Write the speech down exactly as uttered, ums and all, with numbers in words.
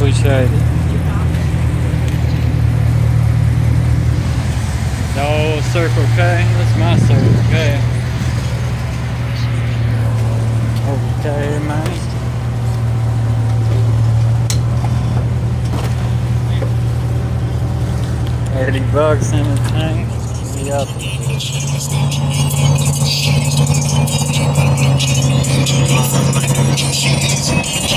appreciate it. No, Circle K. That's my Circle K. Okay, man. eighty bucks in the tank. We got the